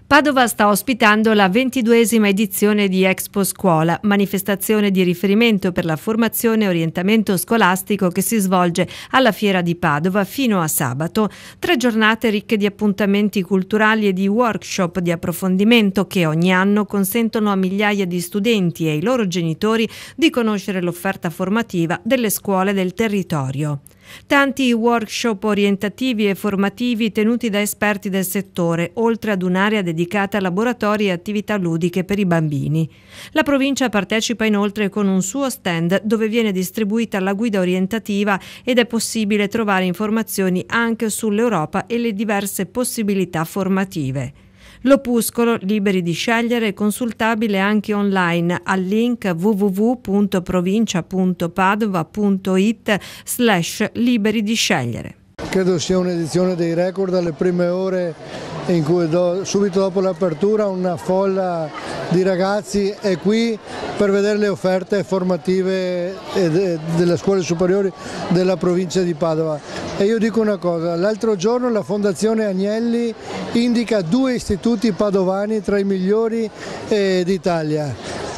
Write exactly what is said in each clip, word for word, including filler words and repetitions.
Padova sta ospitando la ventiduesima edizione di Expo Scuola, manifestazione di riferimento per la formazione e orientamento scolastico che si svolge alla Fiera di Padova fino a sabato. Tre giornate ricche di appuntamenti culturali e di workshop di approfondimento che ogni anno consentono a migliaia di studenti e ai loro genitori di conoscere l'offerta formativa delle scuole del territorio. Tanti workshop orientativi e formativi tenuti da esperti del settore, oltre ad un'area dedicata a laboratori e attività ludiche per i bambini. La provincia partecipa inoltre con un suo stand dove viene distribuita la guida orientativa ed è possibile trovare informazioni anche sull'Europa e le diverse possibilità formative. L'opuscolo Liberi di Scegliere è consultabile anche online al link w w w punto provincia punto padova punto it slash liberi di scegliere. Credo sia un'edizione dei record alle prime ore in cui do, subito dopo l'apertura una folla di ragazzi è qui per vedere le offerte formative delle scuole superiori della provincia di Padova. E io dico una cosa, l'altro giorno la Fondazione Agnelli indica due istituti padovani tra i migliori eh, d'Italia,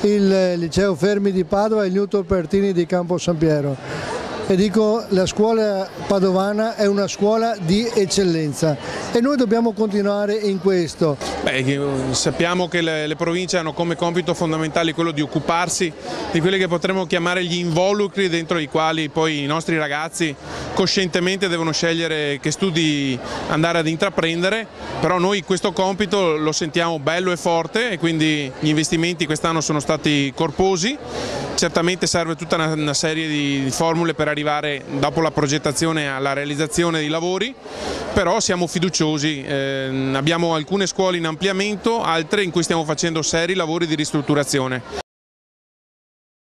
il Liceo Fermi di Padova e il Newton Pertini di Campo San Piero. E dico, la scuola padovana è una scuola di eccellenza e noi dobbiamo continuare in questo. Beh, sappiamo che le, le province hanno come compito fondamentale quello di occuparsi di quelli che potremmo chiamare gli involucri dentro i quali poi i nostri ragazzi coscientemente devono scegliere che studi andare ad intraprendere, però noi questo compito lo sentiamo bello e forte e quindi gli investimenti quest'anno sono stati corposi. Certamente serve tutta una, una serie di formule per arrivare dopo la progettazione alla realizzazione dei lavori, però siamo fiduciosi, eh, abbiamo alcune scuole in ampliamento, altre in cui stiamo facendo seri lavori di ristrutturazione